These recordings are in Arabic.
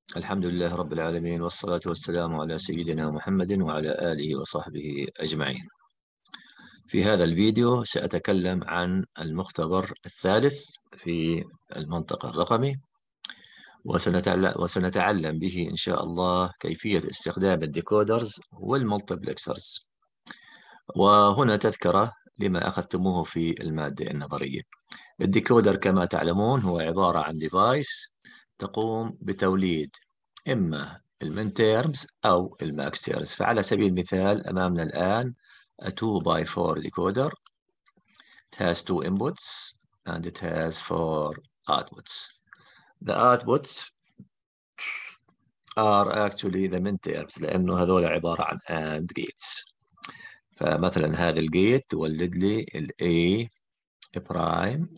الحمد لله رب العالمين، والصلاة والسلام على سيدنا محمد وعلى آله وصحبه أجمعين. في هذا الفيديو سأتكلم عن المختبر الثالث في المنطق الرقمي، وسنتعلم به إن شاء الله كيفية استخدام الديكودرز والمultiplexers. وهنا تذكرة لما أخذتموه في المادة النظرية. الديكودر كما تعلمون هو عبارة عن ديفايس تقوم بتوليد إما المين تيرمز أو الماكس تيرمز. فعلى سبيل المثال أمامنا الآن a 2 by 4 decoder. It has 2 inputs and it has 4 outputs. The outputs are actually the min terms لأنه هذول عبارة عن AND gates. فمثلا هذا الجيت تولد لي ال A برايم،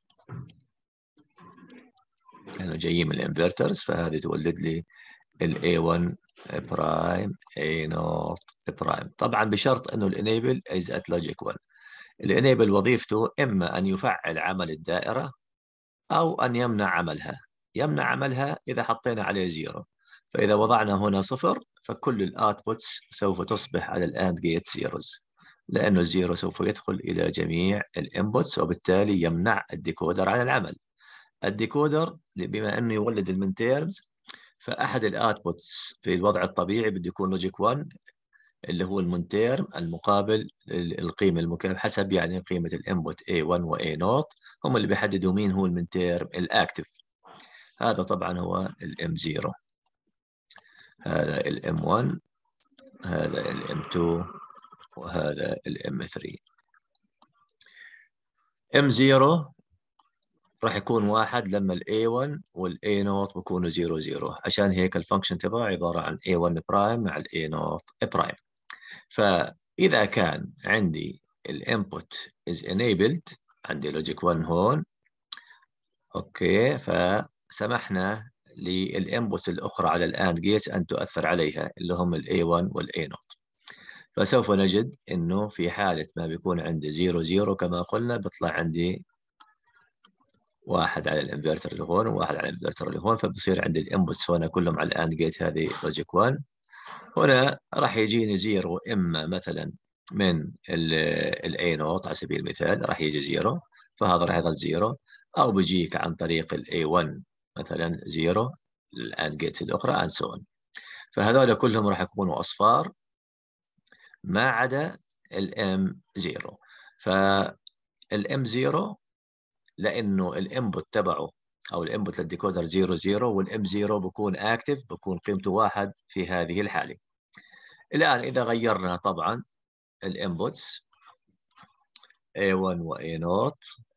كانوا جايين من الانفرترز، فهذه تولد لي ال A1 برايم A0 برايم، طبعا بشرط انه الانيبل is at logic 1. الانيبل وظيفته اما ان يفعل عمل الدائرة او ان يمنع عملها. يمنع عملها اذا حطينا عليه زيرو، فاذا وضعنا هنا صفر فكل الاوتبوتس سوف تصبح على الاند جيت زيروز، لانه الزيرو سوف يدخل الى جميع الانبوتس وبالتالي يمنع الديكودر عن العمل. الديكودر بما انه يولد المين تيرمز، فاحد الاوتبوتس في الوضع الطبيعي بده يكون لوجيك 1 اللي هو المونتيرم المقابل القيمه المكافئه حسب يعني قيمه الانبوت A1 و A0 هم اللي بيحددوا مين هو المونتيرم الاكتف. هذا طبعا هو الام 0، هذا الام 1، هذا الام 2، وهذا الام 3. ام 0 راح يكون 1 لما ال A1 وال A0 بيكونوا 0 0، عشان هيك الفانكشن تبعه عبارة عن A1 برايم مع ال A0 برايم. فإذا كان عندي الانبوت is enabled، عندي لوجيك 1 هون، اوكي، فسمحنا للانبوتس الأخرى على الآند جيتس أن تؤثر عليها اللي هم ال A1 وال A0. فسوف نجد إنه في حالة ما بيكون عندي 0 0 كما قلنا بيطلع عندي واحد على الانفرتر اللي هون وواحد على الانفرتر اللي هون، فبصير عندي الانبوتس هنا كلهم على الاند جيت هذه لوجيك 1. هنا راح يجيني زيرو اما مثلا من الاي نوت على سبيل المثال راح يجي زيرو، فهذا راح يظل زيرو، او بيجيك عن طريق الاي 1 مثلا زيرو الاند جيتس الاخرى اند سو اون. فهذول كلهم راح يكونوا اصفار ما عدا الام 0. فالام 0 لانه الانبوت تبعه او الانبوت للديكودر 0 0 والام 0 بكون اكتف، بكون قيمته 1 في هذه الحاله. الان اذا غيرنا طبعا الانبوتس A1 و A0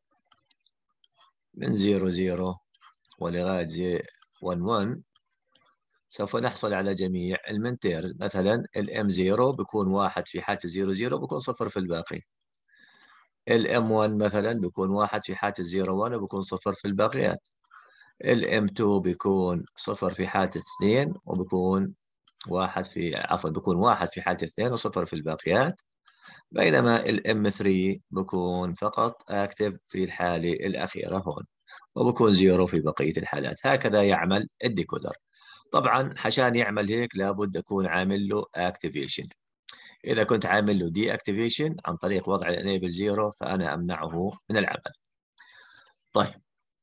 من 0 0 ولغايه 1 1 سوف نحصل على جميع المنتيرز. مثلا الام 0 بكون 1 في حاله 0 0 بكون 0 في الباقي. الام 1 مثلا بكون 1 في حاله 0 1 وبكون 0 في الباقيات. الام 2 بيكون 0 في حالة 2 وبكون بكون 1 في حالة 2 وصفر في الباقيات. بينما الام 3 بكون فقط اكتف في الحالة الأخيرة هون، وبكون 0 في بقية الحالات. هكذا يعمل الديكودر. طبعا عشان يعمل هيك لابد أكون عامل له اكتيفيشن. إذا كنت عامل له دي اكتيفيشن عن طريق وضع الانيبل 0 فأنا أمنعه من العمل. طيب،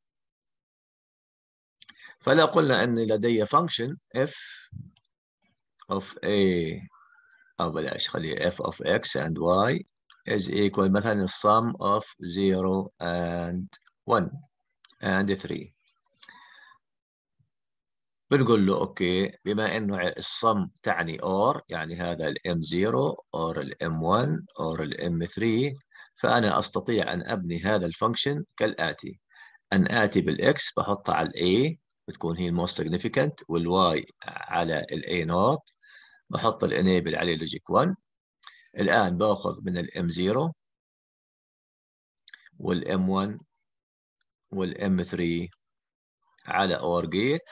فلو قلنا أن لدي function f of a، أو بلاش خليه f of x and y is equal مثلا sum of 0 and 1 and 3. بنقول له أوكي، بما إنه الصم تعني or، يعني هذا ال m0 or ال m1 or ال m3، فأنا أستطيع أن أبني هذا الفانكشن كالآتي: أن آتي بالإكس بحطها على الA بتكون هي الموست significant، والواي على الA نوت، بحط الانيبل عليه لوجيك 1. الآن باخذ من الام 0 والام 1 والام 3 على اور جيت،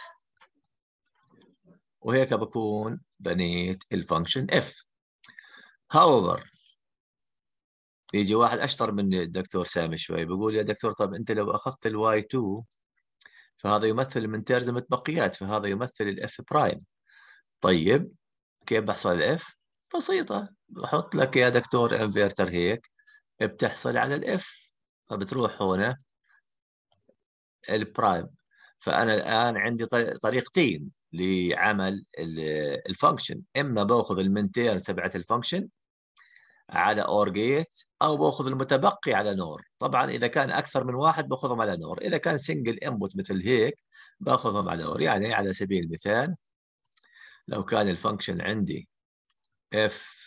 وهيك بكون بنيت الفانكشن اف. however يجي واحد اشطر من الدكتور سامي شوي بيقول يا دكتور طب انت لو اخذت الواي 2 فهذا يمثل المنتيرز المتبقيات، فهذا يمثل الاف برايم. طيب كيف بحصل الاف؟ بسيطة، بحط لك يا دكتور انفرتر هيك، بتحصل على الاف، فبتروح هنا البرايم. فأنا الآن عندي طريقتين لعمل الفانكشن، إما باخذ المنتير تبعت الفانكشن على اور جيت، او باخذ المتبقي على نور. طبعا اذا كان اكثر من واحد باخذهم على نور، اذا كان سنجل انبوت مثل هيك باخذهم على نور. يعني على سبيل المثال لو كان الفانكشن عندي اف،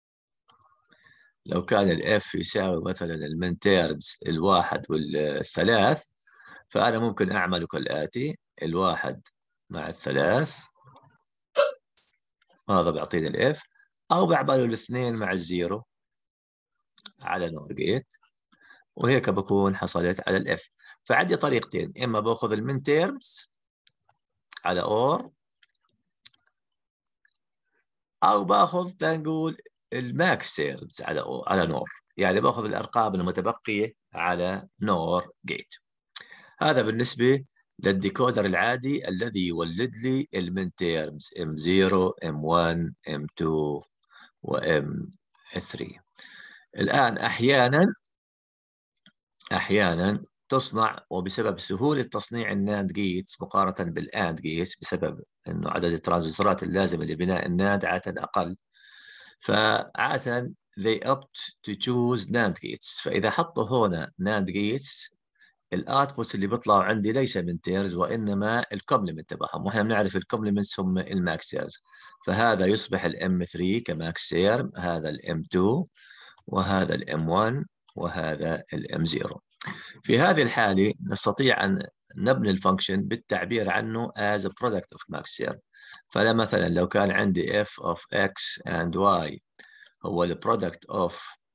لو كان الاف يساوي مثلا المنتيرز الواحد والثلاث، فانا ممكن اعمله كالاتي: الواحد مع الثلاث، هذا بيعطيني الاف، او بعمله الاثنين مع الزيرو على نور جيت، وهيك بكون حصلت على الاف. فعندي طريقتين: اما باخذ المين تيرمز على اور، او باخذ تنقول الماكس تيرمز على نور، يعني باخذ الارقام المتبقيه على نور جيت. هذا بالنسبه للديكودر العادي الذي يولد لي المين تيرمز M0 M1 M2 و M3. الان احيانا تصنع، وبسبب سهولة تصنيع الناند جيتس مقارنة بالآند جيتس، بسبب أنه عدد الترانزستورات اللازمة لبناء الناند عادة أقل، فعادة they opt to choose NAND gates. فإذا حطوا هنا NAND gates، الأوتبوتس اللي بيطلعوا عندي ليس من تيرز، وإنما الكومبلمنت تبعهم، وإحنا بنعرف الكومبلمنتس هم الماكس تيرز. فهذا يصبح الام 3 كماكس تيرم، هذا الام 2، وهذا الام 1، وهذا الام 0. في هذه الحالة نستطيع أن نبني الفانكشن بالتعبير عنه as a product of max term. فمثلا لو كان عندي f of x and y هو ال product of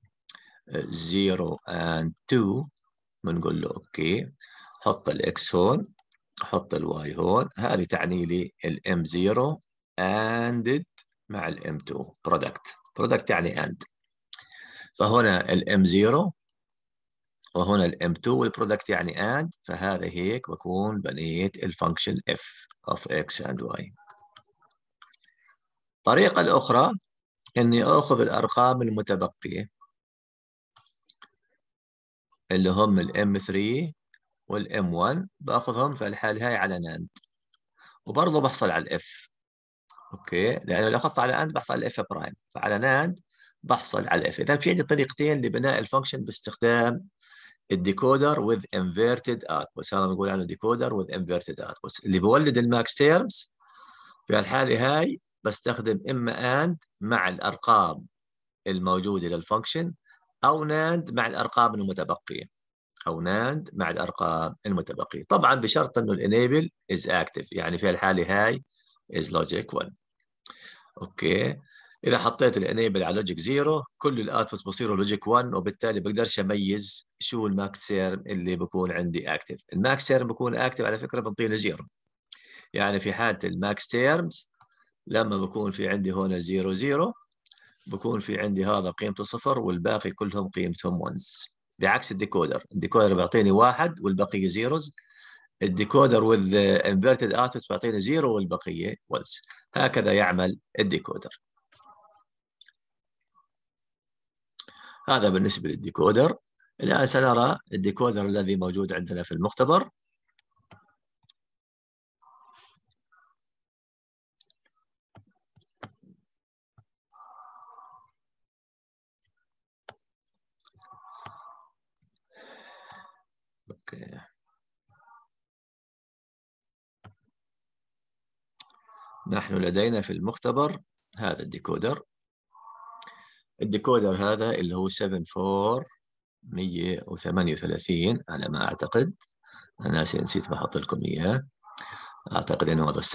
0 and 2، بنقول له اوكي، حط الاكس هون، حط الواي هون، هذه تعني لي الام 0 and مع الام 2 product يعني and. فهنا الام 0 وهنا الام 2 والبرودكت يعني and، فهذا هيك بكون بنيت الفانكشن f of x and y. الطريقة الأخرى إني آخذ الأرقام المتبقية اللي هم الام 3 والام 1، باخذهم في الحال هاي على ناند، وبرضه بحصل على الاف. اوكي، لأنه لو أخذت على اند بحصل على الاف برايم، فعلى ناند بحصل على الاف. إذا في عندي طريقتين لبناء الفانكشن باستخدام الديكودر with inverted outputs. هذا بنقول عنه ديكودر with inverted outputs اللي بولد الماكس تيرمز. في الحالة هاي بستخدم إما AND مع الأرقام الموجودة للفانكشن، أو NAND مع الأرقام المتبقية، أو NAND مع الأرقام المتبقية. طبعا بشرط أنه الانيبل is active، يعني في الحالة هاي is logic 1. أوكي، إذا حطيت الانيبل على لوجيك 0 كل الاوتبوت بصيروا لوجيك 1، وبالتالي بقدرش اميز شو الماكس تيرم اللي بكون عندي اكتف. الماكس تيرم بكون اكتف على فكره بنطينا 0، يعني في حاله الماكس تيرمز لما بكون في عندي هنا 0 0 بكون في عندي هذا قيمته 0 والباقي كلهم قيمتهم 1. بعكس الديكودر بيعطيني 1 والبقيه زيروز. الديكودر with inverted outputs بيعطيني 0 والبقيه 1. هكذا يعمل الديكودر. هذا بالنسبة للديكودر. الآن سنرى الديكودر الذي موجود عندنا في المختبر. أوكي. نحن لدينا في المختبر هذا الديكودر. الديكودر هذا اللي هو 74138 على ما أعتقد، أنا نسيت ما أحط لكم إياه. أعتقد أنه هذا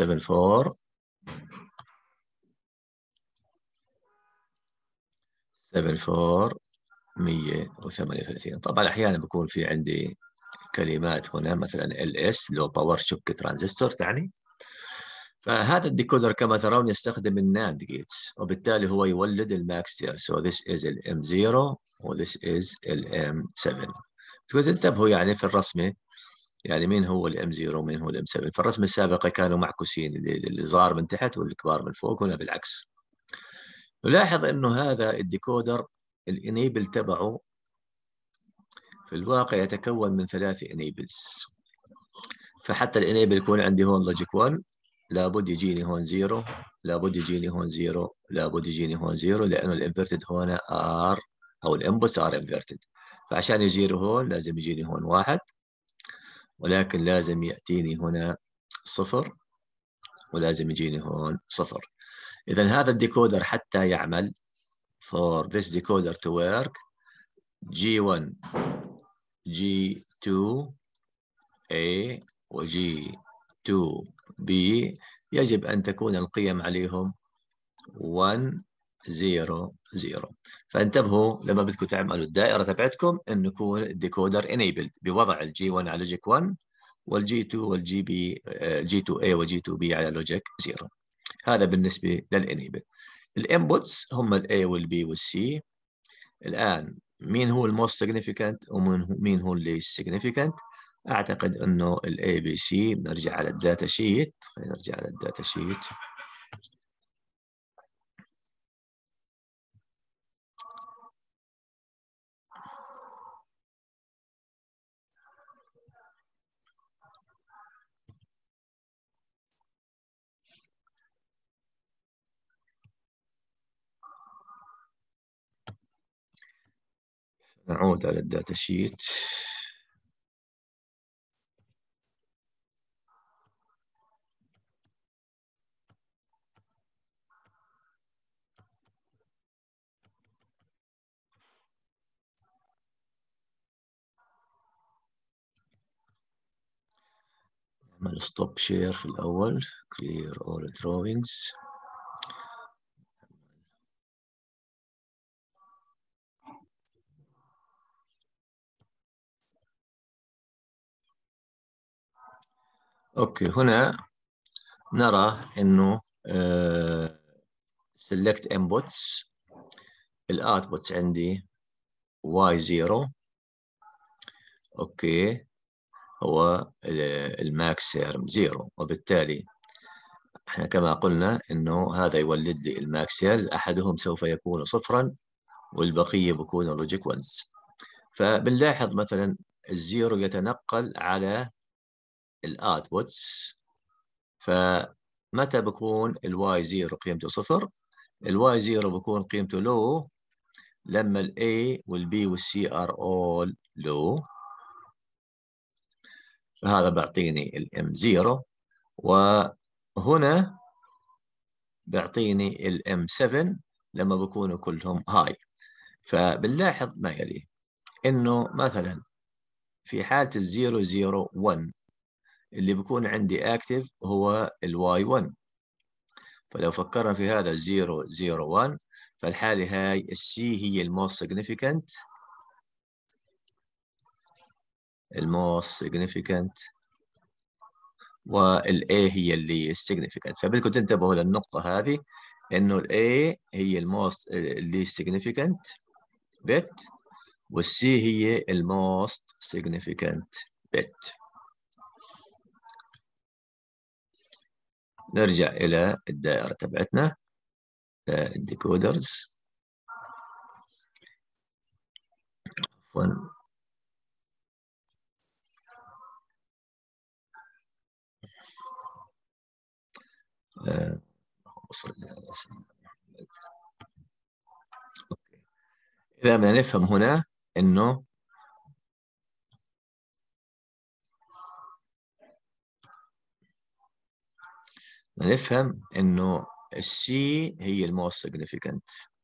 74138. طبعا أحيانا بيكون في عندي كلمات هنا مثلا LS اللي هو باور شوك ترانزستور تعني. فهذا الديكودر كما ترون يستخدم الناند جيتس، وبالتالي هو يولد الماكس تير. So this is ال M0 و this is ال M7. تنتبهوا يعني في الرسمة يعني مين هو الام 0 ومين هو الام 7. في الرسمة السابقة كانوا معكوسين، الصغار من تحت والكبار من فوق، هنا بالعكس. نلاحظ انه هذا الديكودر الانيبل تبعه في الواقع يتكون من 3 انيبلز. فحتى الانيبل يكون عندي هون لوجيك 1 لابد يجيني هون 0، لابد يجيني هون 0، لابد يجيني هون 0، لانه الانفرتد هون ار او الانبوتس ار انفرتد. فعشان يجي هون لازم يجيني هون 1، ولكن لازم ياتيني هنا 0، ولازم يجيني هون 0. اذا هذا الديكودر حتى يعمل for this decoder to work G1 G2 A و G2 B يجب أن تكون القيم عليهم 1 0 0. فانتبهوا لما بدكم تعملوا الدائرة تبعتكم أن يكون الديكودر enabled بوضع الجي 1 على لوجيك 1 والجي 2 والجي بي جي 2 A وجي 2 B على لوجيك 0. هذا بالنسبة للانيبل. الانبوتس هم الاي والبي والسي. الآن مين هو الموست سيجنيفيكانت ومين هو الليست سيجنيفيكانت؟ أعتقد أنه الاي بي سي. بنرجع على الداتا شيت، خلينا نرجع على الداتا شيت. نعود على الداتا شيت. نعمل ستوب شير في الأول. clear all drawings. أوكي، هنا نرى أنه select inputs. الأوتبوتس عندي y0. أوكي، هو الماكس سيرم 0، وبالتالي احنا كما قلنا انه هذا يولد لي الماكس سيرز، احدهم سوف يكون صفرا والبقيه بيكونوا لوجيك 1. فبنلاحظ مثلا الزيرو يتنقل على الاوتبوتس. فمتى بكون الواي زيرو قيمته صفر؟ الواي زيرو بكون قيمته لو لما الاي والبي والسي ار اول لو. فهذا بيعطيني الام زيرو، وهنا بيعطيني الام 7 لما بكونوا كلهم هاي. فبنلاحظ ما يلي انه مثلا في حالة الزيرو زيرو 1 اللي بيكون عندي اكتف هو الواي 1. فلو فكرنا في هذا 0 0 1، فالحالة هاي السي هي الموست سيجنيفيكانت، الموست سيجنيفيكانت، والاي هي اللي significant. فبدكم تنتبهوا للنقطة هذه انه الاي هي الموست اللي significant bit، والسي هي الموست significant bit. نرجع إلى الدائرة تبعتنا الديكودرز. وصل على سيدنا محمد. إذا بدنا نفهم هنا إنه نفهم إنه السي هي الموست significant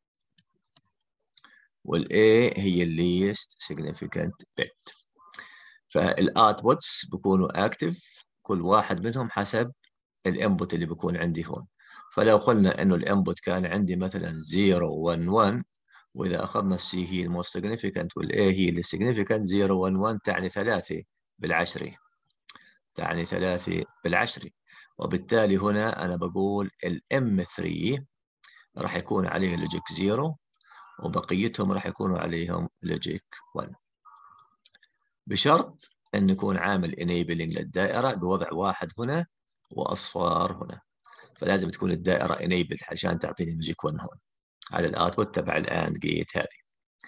والاي هي الليست significant bit. فالاوتبوتس بيكونوا اكتف كل واحد منهم حسب الانبوت اللي بيكون عندي هون. فلو قلنا انه الانبوت كان عندي مثلا 0 1 1، واذا اخذنا السي هي الموست سيجنيفيكانت والاي هي اللي سيجنيفيكانت، 0 1 1 تعني 3 بالعشرة، تعني 3 بالعشرة. وبالتالي هنا انا بقول الام 3 راح يكون عليه لوجيك 0 وبقيتهم راح يكونوا عليهم لوجيك 1، بشرط أن يكون عامل enabling للدائرة بوضع واحد هنا وأصفار هنا. فلازم تكون الدائرة enabled عشان تعطيني ماجيك 1 هون على الأوتبوت تبع الآند جيت هذه.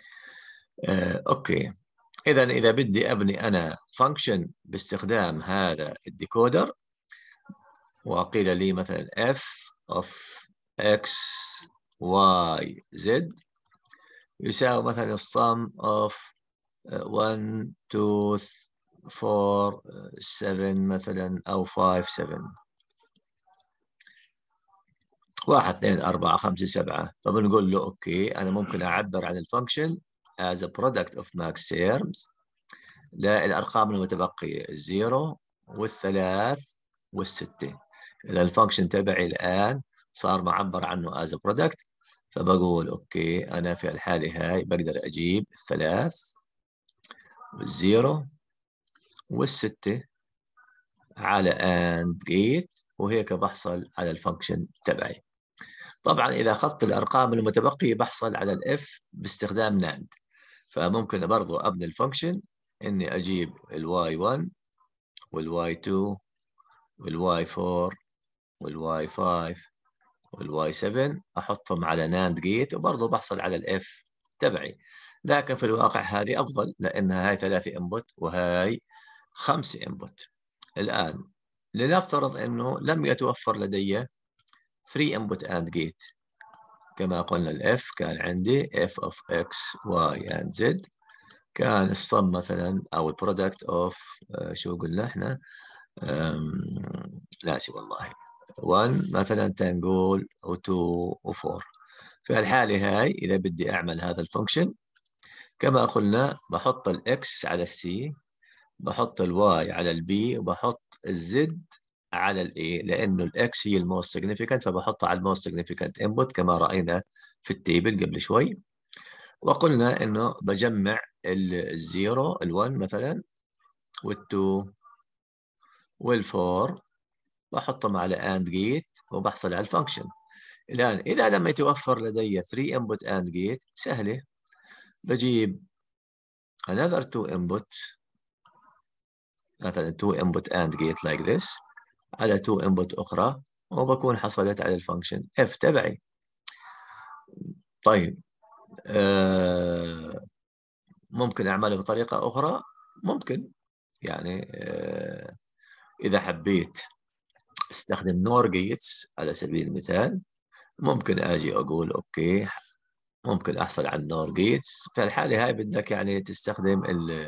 أوكي. إذا بدي أبني أنا فانكشن باستخدام هذا الديكودر، وقيل لي مثلا f of x y z يساوي مثلا الصم of 1 2 4 7 مثلا أو 5 7 1 2 4 5 7. فبنقول له أوكي أنا ممكن أعبر عن الفانكشن as a product of max terms للأرقام المتبقية الزيرو والثلاث والستة. إذا الفانكشن تبعي الآن صار معبر عنه as a product، فبقول أوكي أنا في الحالة هاي بقدر أجيب الثلاث والزيرو والستة على AND gate، وهيك بحصل على الفانكشن تبعي. طبعا إذا أخذت الأرقام المتبقية بحصل على الإف باستخدام NAND. فممكن برضو أبني الفانكشن إني أجيب الواي 1 والواي 2 والواي 4 والواي 5 والواي 7 أحطهم على ناند جيت، وبرضه بحصل على الإف تبعي. لكن في الواقع هذه أفضل لأنها هاي 3 إنبوت وهاي 5 إنبوت. الآن لنفترض أنه لم يتوفر لدي 3 إنبوت AND جيت. كما قلنا الإف كان عندي F of X Y and Z، كان الصم مثلا أو البرودكت أوف شو قلنا إحنا ناسي والله 1 مثلا تنقول و2 و4. في الحالة هاي إذا بدي أعمل هذا الفانكشن كما قلنا بحط الإكس على السي، بحط الواي على البي، وبحط الزد على الاي، لأنه الإكس هي الموست سيجنيفيكانت فبحطها على الموست سيجنيفيكانت انبوت كما رأينا في التيبل قبل شوي. وقلنا إنه بجمع الزيرو ال1 مثلا وال2 وال4 بحطهم على AND جيت وبحصل على الفانكشن. الآن إذا لم يتوفر لدي 3 input AND جيت سهلة، بجيب another 2 input مثلا 2 input AND gate like this على 2 input أخرى، وبكون حصلت على الفانكشن F تبعي. طيب ممكن أعملها بطريقة أخرى، ممكن يعني إذا حبيت استخدم نور جيتس على سبيل المثال، ممكن اجي اقول اوكي ممكن احصل على النور جيتس. في الحاله هاي بدك يعني تستخدم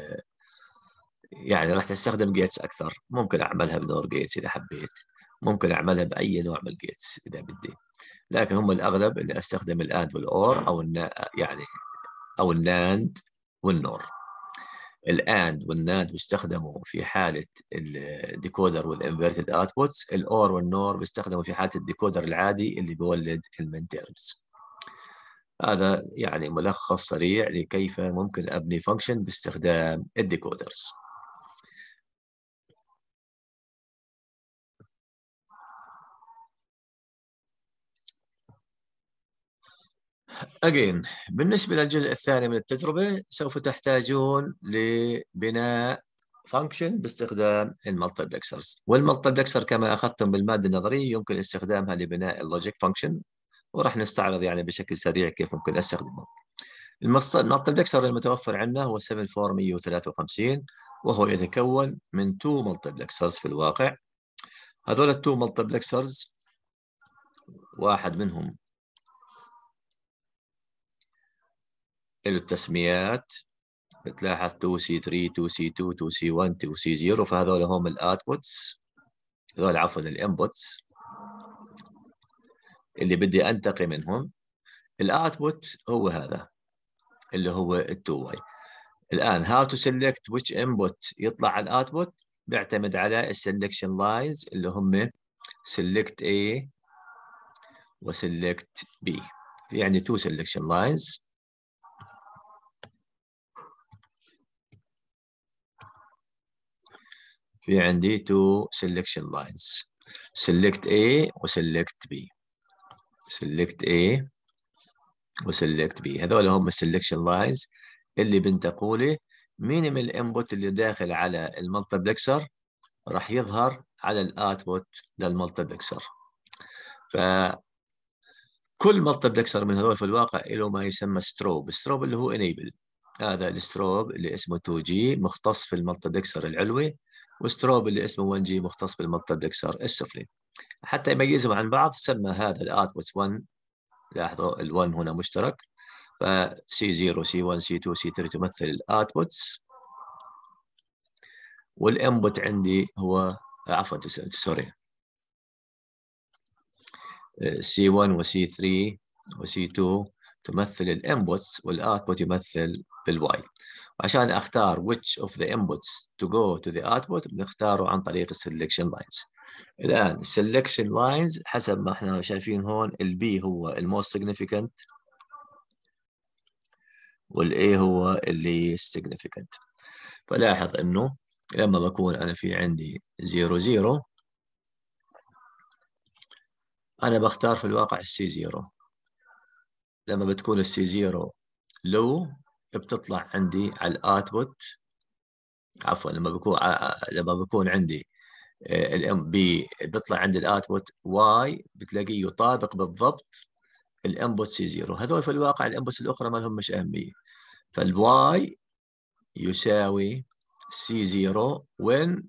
يعني راح تستخدم جيتس اكثر. ممكن اعملها بنور جيتس اذا حبيت، ممكن اعملها باي نوع من الجيتس اذا بدي، لكن هم الاغلب اني استخدم الاند والاور او يعني او الناند والنور. الاند والناند بيستخدموا في حاله الديكودر والانفرتد اوتبوتس، الاور والنور بيستخدموا في حاله الديكودر العادي اللي بيولد المين تيرمز. هذا يعني ملخص سريع لكيف ممكن ابني فانكشن باستخدام الديكودرز. Again بالنسبة للجزء الثاني من التجربة سوف تحتاجون لبناء فانكشن باستخدام المالتيبلكسرز، والمالتيبلكسر كما أخذتم بالمادة النظرية يمكن استخدامها لبناء اللوجيك فانكشن، وراح نستعرض يعني بشكل سريع كيف ممكن استخدمه. المالتيبلكسر المتوفر عندنا هو 7453، وهو يتكون من 2 مالتيبلكسرز في الواقع. هذول ال2 مالتيبلكسرز واحد منهم له التسميات، بتلاحظ 2C3 2C2 2C1 2C0، فهذول هم الاوتبوتس، هذول عفوا الانبوتس اللي بدي انتقي منهم. الاوتبوت هو هذا اللي هو ال2Y. الان how to select which input يطلع على الاوتبوت بيعتمد على السلكشن لاينز اللي هم select A و select B. في عندي 2 selection lines، في عندي 2 selection lines select A و select B، select A و select B. هذول هم السلكشن لاينز اللي بنتقوا لي مين من الانبوت اللي داخل على المالتبلكسر راح يظهر على الاوتبوت للمالتبلكسر. فكل مالتبلكسر من هذول في الواقع له ما يسمى ستروب. ستروب اللي هو انيبل، هذا الستروب اللي اسمه 2G مختص في المالتبلكسر العلوي، وستروب اللي اسمه 1G مختص بالمالتبلكسر السفلي. حتى يميزهم عن بعض سمى هذا الاوتبوت 1، لاحظوا ال1 هنا مشترك، ف C0 C1 C2 C3 تمثل الاوتبوتس، والانبوت عندي هو عفوا سوري C1 و C3 و C2 تمثل الانبوتس، والاوتبوت يمثل بالواي. عشان اختار which of the inputs to go to the output بنختاره عن طريق السلكشن لاينز. الان السلكشن لاينز حسب ما احنا شايفين هون، البي هو الموست significant والاي هو اللي significant. فلاحظ انه لما بكون انا في عندي 0 0 انا بختار في الواقع السي 0. لما بتكون السي 0 لو بتطلع عندي على الاوتبوت، عفوا لما بكون عندي الام بي بيطلع عندي الاوتبوت واي، بتلاقيه يطابق بالضبط الانبوت سي 0. هذول في الواقع الانبوتس الاخرى ما لهم مش اهميه. فالواي يساوي سي 0 when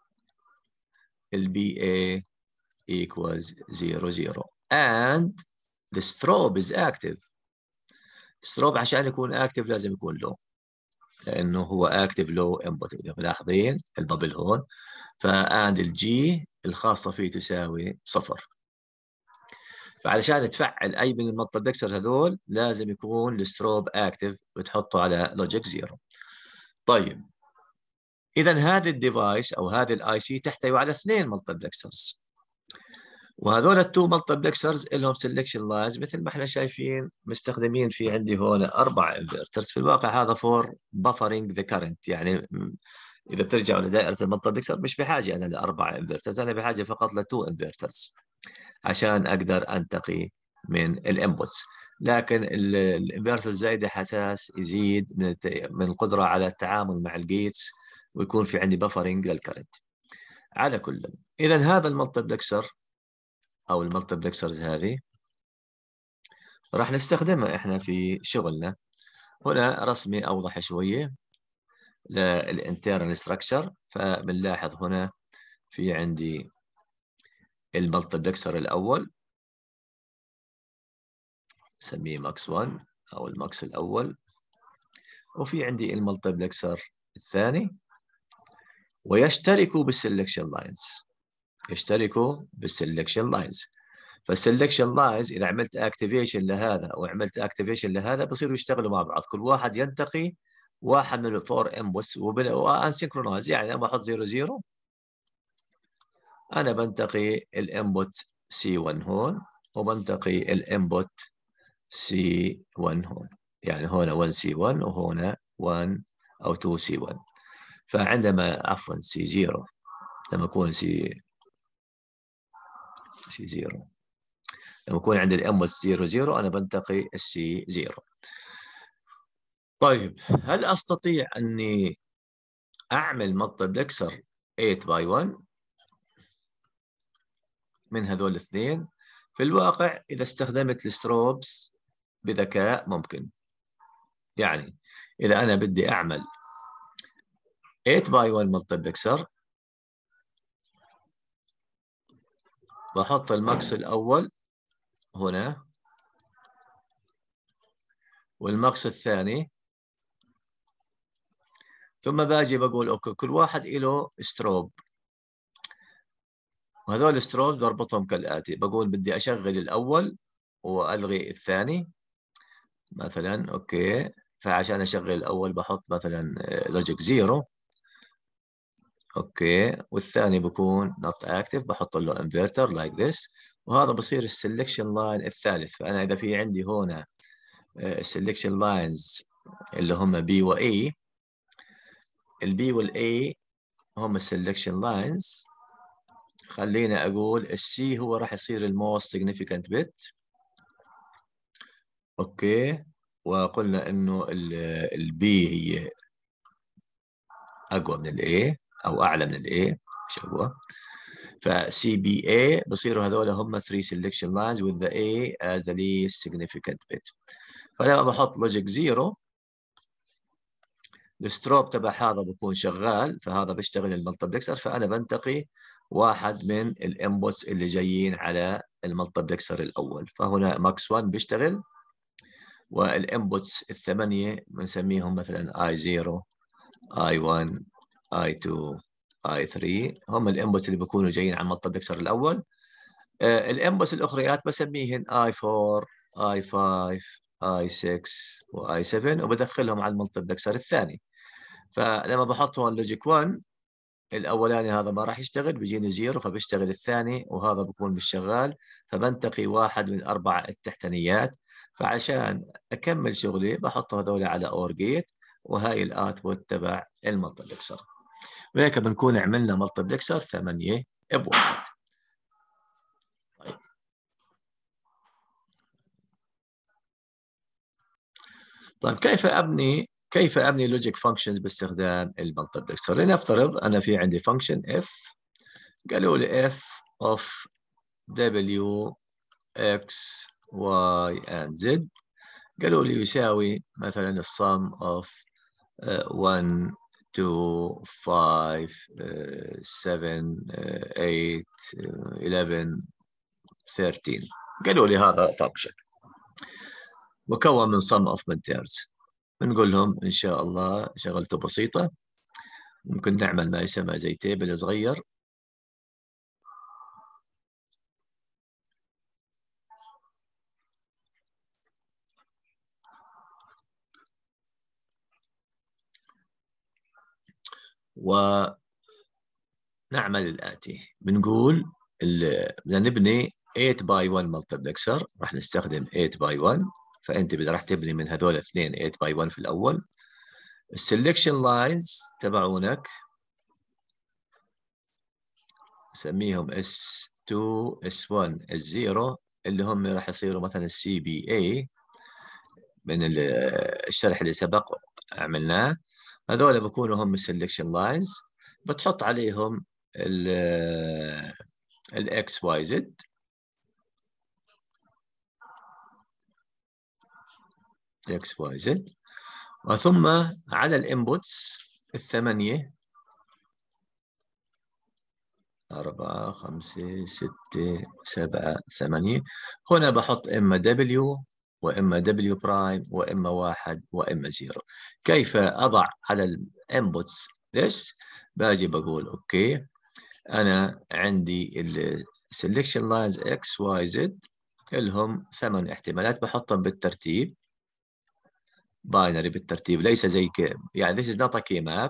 البي اي equals 0 0 and the strobe is active. strobe عشان يكون active لازم يكون low، لانه هو active low input. اذا ملاحظين البابل هون، فاند الجي الخاصه فيه تساوي 0. فعلشان تفعل اي من المالتبلكسر هذول لازم يكون الستروب اكتف، بتحطه على لوجيك 0. طيب اذا هذا الديفايس او هذه الاي سي تحتوي على 2 مالتبلكسرز، وهذول التو مالتبلكسرز لهم سelection لاينز مثل ما احنا شايفين مستخدمين في عندي هون 4 انفرترز. في الواقع هذا فور بافرينج ذا كرنت، يعني اذا بترجعوا لدائره المالتبلكسر مش بحاجه انا ل4 انفرترز، انا بحاجه فقط ل2 انفرترز عشان اقدر انتقي من الانبوتس. لكن الانفرتر الزايده حساس يزيد من القدره على التعامل مع الجيتس، ويكون في عندي بفرنج للكرنت. على كل، اذا هذا المالتبلكسر او المالتبلكسرز هذه راح نستخدمها احنا في شغلنا. هنا رسمي اوضح شويه للانترنال ستراكشر. فبنلاحظ هنا في عندي المالتبلكسر الاول نسميه ماكس 1 او الماكس الاول، وفي عندي المالتبلكسر الثاني، ويشتركوا بالسلكشن لاينز. يشتركوا بالسلكشن لاينز. فالسلكشن لاينز اذا عملت اكتيفيشن لهذا وعملت اكتيفيشن لهذا بصيروا يشتغلوا مع بعض، كل واحد ينتقي واحد من الفور انبوتس وانسينكرونايز. يعني لما احط 0 0 انا بنتقي الانبوت سي 1 هون، وبنتقي الانبوت سي 1 هون، يعني هنا 1 سي 1 وهنا 1 او 2 سي 1. فعندما عفوا سي 0 لما يكون سي 0 لما يكون عندي الانبوت 0 0 انا بنتقي السي 0. طيب هل استطيع اني اعمل مالتبلكسر 8 باي 1 من هذول الاثنين؟ في الواقع اذا استخدمت الستروبس بذكاء ممكن. يعني اذا انا بدي اعمل 8 باي 1 مالتبلكسر، بحط الماكس الاول هنا والماكس الثاني، ثم باجي بقول اوكي كل واحد له ستروب، وهذول الستروب بربطهم كالآتي. بقول بدي أشغل الأول وألغي الثاني مثلا. أوكي، فعشان أشغل الأول بحط مثلا لوجيك 0. أوكي، والثاني بكون not active بحط له inverter like this، وهذا بصير السلكشن لاين الثالث. فأنا إذا في عندي هنا السلكشن لاينز اللي هم B و A، البي والA هم السلكشن لاينز. خلينا أقول السي هو راح يصير الموست significant bit. اوكي، وقلنا انه البي هي أقوى من الA أو أعلى من الA، مش أقوى. فCBA بصيروا هذول هم 3 selection lines with the A as the least significant bit. فلما بحط logic 0 الستروب تبع هذا بكون شغال، فهذا بيشتغل الملتبلكسر، فأنا بنتقي واحد من الانبوتس اللي جايين على الملتبلكسر الأول. فهنا ماكس 1 بيشتغل، والانبوتس الثمانية بنسميهم مثلا I0 I1 I2 I3 هم الانبوتس اللي بيكونوا جايين على الملتبلكسر الأول. الانبوتس الأخريات بسميهن I4 I5 I6 وI7 وبدخلهم على الملتبلكسر الثاني. فلما بحطهم اللوجيك 1 الاولاني هذا ما راح يشتغل، بيجيني 0 فبيشتغل الثاني، وهذا بكون مش شغال، فبنتقي واحد من 4 التحتانيات. فعشان اكمل شغلي بحط هذول على اور جيت، وهاي الاوتبوت تبع الملتبلكسر. وهيك بنكون عملنا ملتبلكسر 8 بواحد. طيب. طيب كيف ابني لوجيك فانكشنز باستخدام الملتبلكسر؟ لنفترض انا في عندي فانكشن اف، قالوا لي f of w x y and z، قالوا لي يساوي مثلا السم of 1 2 5 7 8 11 13. قالوا لي هذا فانكشن مكون من sum of menters. بنقول لهم إن شاء الله شغلته بسيطة، ممكن نعمل ما يسمى زي تيبل صغير. ونعمل الآتي، بنقول بدنا نبني 8 باي 1 ملتبلكسر، راح نستخدم 8 باي 1. فأنت راح تبني من هذول اثنين 8 باي 1 في الأول. السلكشن لاينز تبعونك نسميهم S2 S1 S0 اللي هم راح يصيروا مثلا CBA من الشرح اللي سبق عملناه. هذول بكونوا هم السلكشن لاينز، بتحط عليهم الاكس واي زد، اكس واي زد، وثم على الانبوتس الثمانية 4 5 6 7 8 هنا بحط إما W وإما W برايم وإما 1 وإما 0. كيف أضع على الانبوتس this؟ باجي بقول أوكي، أنا عندي السلكشن لاينز X Y Z لهم 8 احتمالات، بحطهم بالترتيب باينري بالترتيب، ليس زي يعني this is not a key map.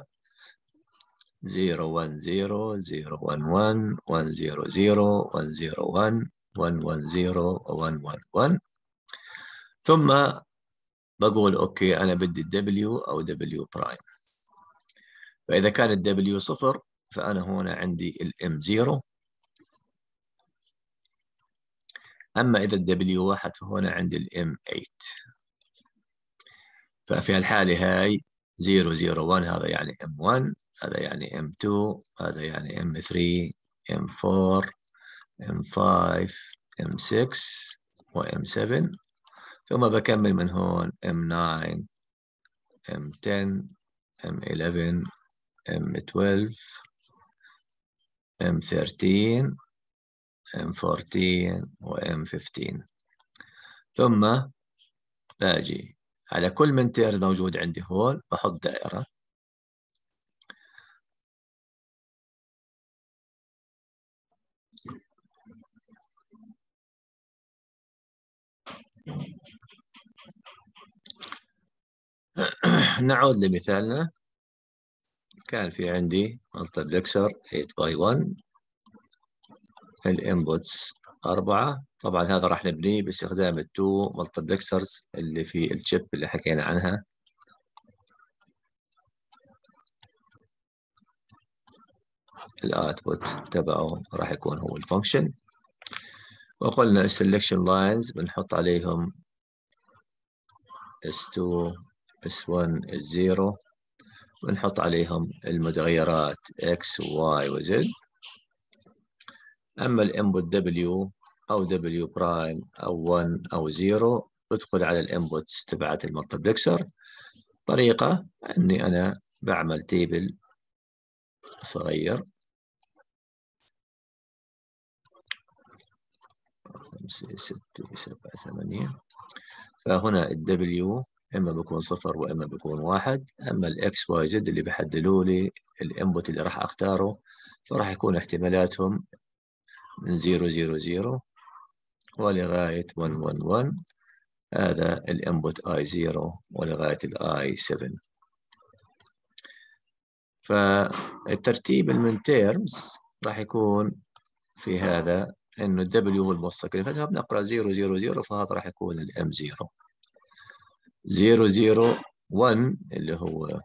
0 1 0 0 1 1 1 0 0 1 0 1 1 1 0 1 1 1. ثم بقول اوكي انا بدي الدبليو او دبليو برايم. فاذا كان الدبليو 0 فانا هنا عندي الام 0، اما اذا الدبليو 1 فهنا عندي الام 8. ففي الحالة هاي 0 0 1 هذا يعني ام 1، هذا يعني ام 2، هذا يعني ام 3 ام 4 ام 5 ام 6 وام 7. ثم بكمل من هون M9 M10 M11 M12 M13 M14 و M15. ثم باجي على كل منتير موجود عندي هون بحط دائرة. نعود لمثالنا، كان في عندي ملتبلكسر 8 باي 1، الانبوتس 4. طبعا هذا راح نبنيه باستخدام التو ملتبلكسرز اللي في الشيب اللي حكينا عنها. الاوتبوت تبعه راح يكون هو الفانكشن، وقلنا السلكشن لاينز بنحط عليهم S2 S1 S0 ونحط عليهم المتغيرات X و Y و Z. أما الانبوت W أو W برايم أو 1 أو 0 ادخل على الانبوتس تبعت المالتبلكسر. طريقة أني أنا بعمل تيبل صغير 5 6 7 8. فهنا الW إما بيكون 0 وإما بيكون 1. أما الإكس واي زد اللي بيحددوا لي الإنبوت اللي راح أختاره، فراح يكون احتمالاتهم من 0 0 0 ولغاية 1 1 1. هذا الإنبوت I0 ولغاية I7. فالترتيب المن تيرمز راح يكون في هذا إنه الدبليو هو الموثق، فبنقرأ 0 0 0، فهذا راح يكون الام 0 0 0 1 اللي هو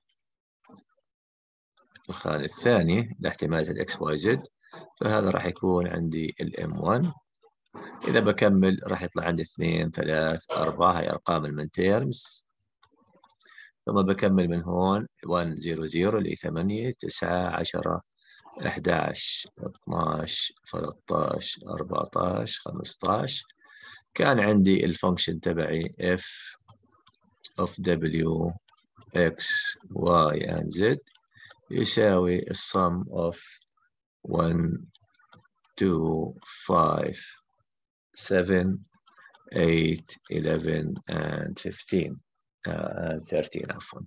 الخانة الثاني لاحتمالات الاكس واي زد، فهذا راح يكون عندي الام 1. إذا بكمل راح يطلع عندي 2 3 4، هاي أرقام المن تيرمز. ثم بكمل من هون 1 0 0 اللي 8 9 10 11 12 13 14 15. كان عندي الفانكشن تبعي f of w x y and z يساوي السم of 1 2 5 7 8 11 and 15 and 13 عفوا.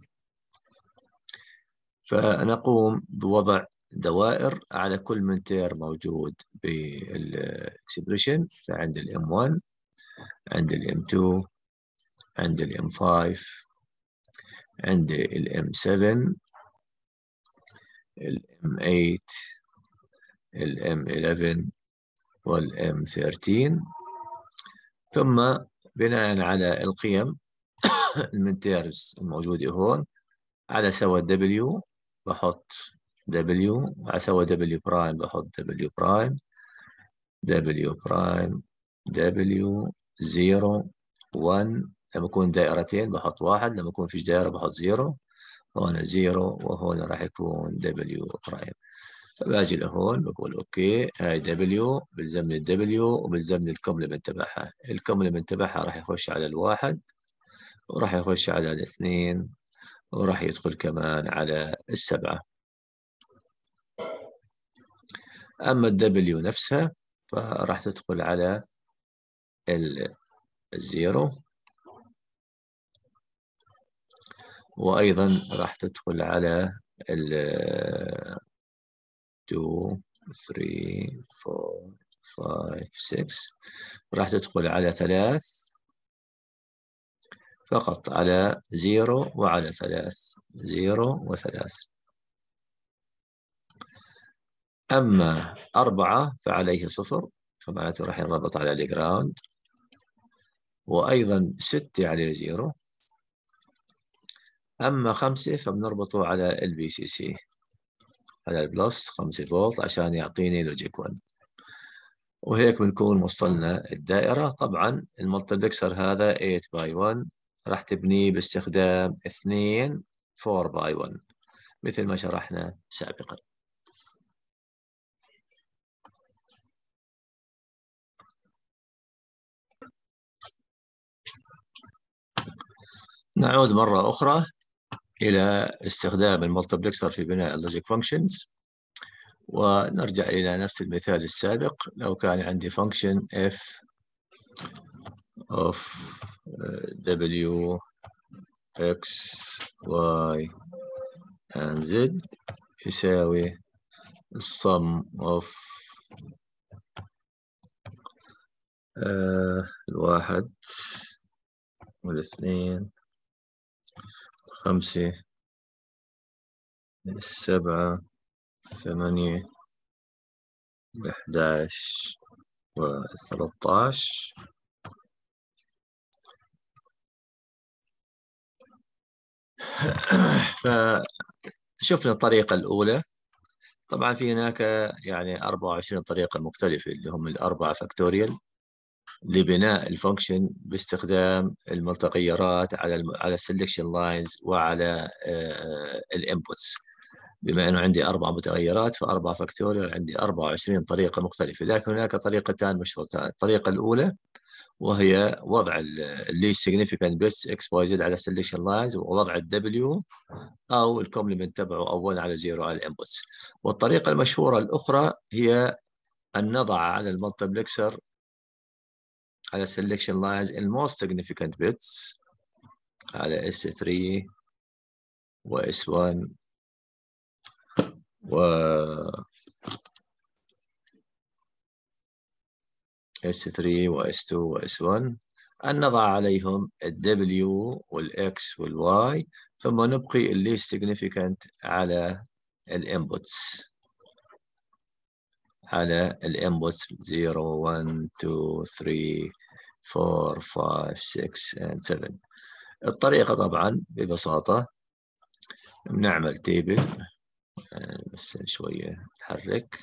فنقوم بوضع دوائر على كل منتير موجود بالاكسبريشن. فعند الام 1، عند الام 2، عند الام 5، عند الام 7، الام 8، الام 11 والام 13. ثم بناء على القيم المنتيرز الموجودة هون على سوى W بحط W، على سوى W برايم بحط W برايم، W برايم، W 0 1. لما يكون دائرتين بحط 1، لما يكون فيش دائرة بحط 0. هون 0 وهون راح يكون W برايم. فباجي لهون بقول اوكي، هاي W بلزمني W وبلزمني الكومبلمنت تبعها. الكومبلمنت تبعها راح يخش على 1 وراح يخش على 2 وراح يدخل كمان على 7. أما W نفسها فراح تدخل على 0، وأيضا راح تدخل على 2 3 4 5 6. راح تدخل على 3 فقط، على 0 وعلى 3، 0 و3. أما 4 فعليه 0، فمعناته راح ينربط على الجراوند. وأيضا 6 عليه 0. أما 5 فبنربطه على الVCC على البلس 5 فولت عشان يعطيني لوجيك 1. وهيك بنكون وصلنا الدائرة. طبعا المالتبلكسر هذا 8 باي 1 راح تبنيه باستخدام 2 4 باي 1 مثل ما شرحنا سابقا. نعود مرة أخرى إلى استخدام المالتبلكسر في بناء اللوجيك فانكشنز، ونرجع إلى نفس المثال السابق. لو كان عندي فانكشن f of w x y and z يساوي السم of 1 و2 5 7 8 11 و13. فشفنا الطريقة الأولى. طبعا في هناك يعني 24 طريقة مختلفة اللي هم 4 فاكتوريال. لبناء الفانكشن باستخدام المتغيرات على السلكشن لاينز وعلى الانبوتس. بما انه عندي 4 متغيرات ف4 فاكتوريال، عندي 24 طريقه مختلفه، لكن هناك طريقتان مشهورتان. الطريقه الاولى وهي وضع الليست significant bits x y z على selection lines، ووضع الدبليو او الكومبلمنت تبعه او 1 على 0 على الانبوتس. والطريقه المشهوره الاخرى هي ان نضع على المالتبلكسر على selection lines in most significant bits على S3 و S1 و S3 و S2 و S1، أن نضع عليهم ال W وال X وال Y، ثم نبقي ال least significant على الانبوتس، على الانبوتس 0 1 2 3 4 5 6 and 7. الطريقة طبعا ببساطة بنعمل تيبل، بس شوية نحرك.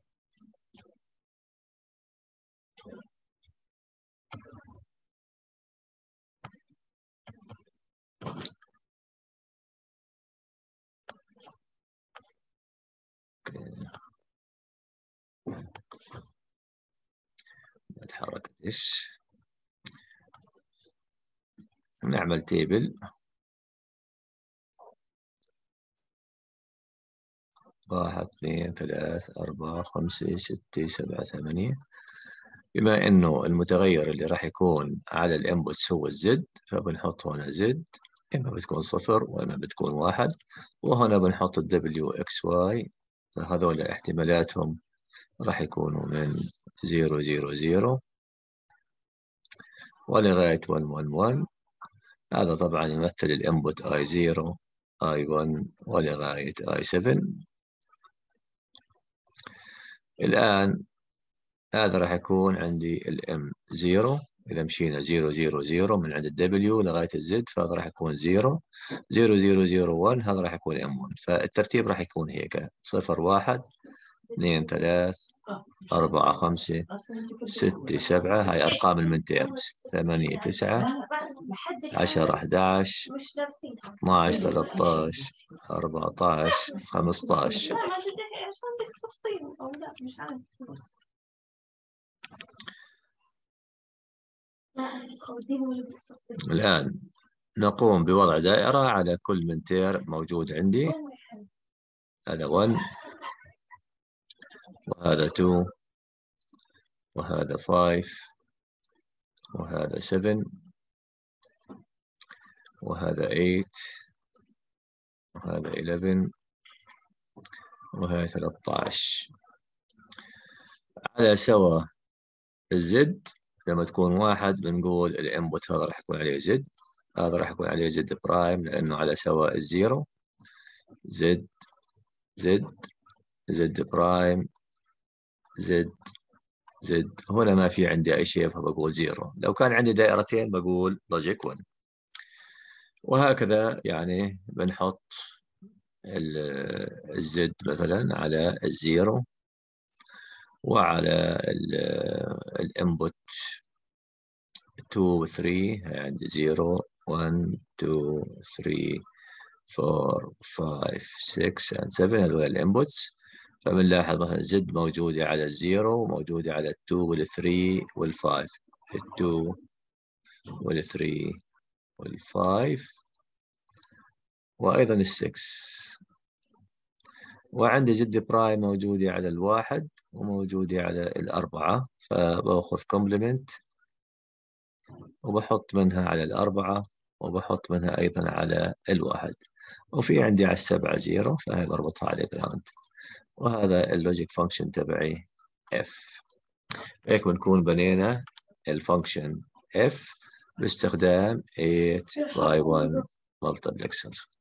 ما تحركتش. نعمل تيبل 1 2 3 4 5 6 7 8. بما انه المتغير اللي راح يكون على الانبوتس هو الزد، فبنحط هنا زد، اما بتكون 0 واما بتكون 1، وهنا بنحط الدبليو اكس واي، فهذول احتمالاتهم راح يكونوا من 0 0 0 ولغاية 1 1 1. هذا طبعا يمثل الانبوت I0 I1 ولغاية I7. الآن هذا راح يكون عندي الام 0. إذا مشينا 0 0 0 من عند الدبليو لغاية الزد، فهذا راح يكون 0 0 0 0 1، هذا راح يكون ام 1. فالترتيب راح يكون هيك: 0 1 2 3 4 5 6 7، هاي أرقام المنتيرمز، 8 9 10 11 12 13 14 15. الآن نقوم بوضع دائرة على كل منتير موجود عندي. هذا 1 وهذا 2 وهذا 5 وهذا 7 وهذا 8 وهذا 11 وهذا 13. على سوا الزد لما تكون 1 بنقول الانبوت هذا راح يكون عليه زد، هذا راح يكون عليه زد برايم لأنه على سوا الزيرو. زد زد زد برايم زد زد. هنا ما في عندي أي شيء فبقول زيرو. لو كان عندي دائرتين بقول لوجيك 1. وهكذا يعني بنحط الزد مثلا على الزيرو وعلى الانبوت 2 و 3. عندي 0 1 2 3 4 5 6 and 7، هذول الانبوتس. فبنلاحظ مثلا زد موجودة على الزيرو وموجودة على ال2 وال3 وال5، ال2 وال3 وال5 وأيضا ال6. وعندي زد برايم موجودة على ال1 وموجودة على ال4، فبأخذ كومبلمنت وبحط منها على ال4 وبحط منها أيضا على ال1، وفي عندي على ال7 0، فهي بربطها على جراوند. وهذا اللوجيك فانكشن تبعي F. هيك بنكون بنينا الفانكشن F باستخدام 8 by 1 multiplexer.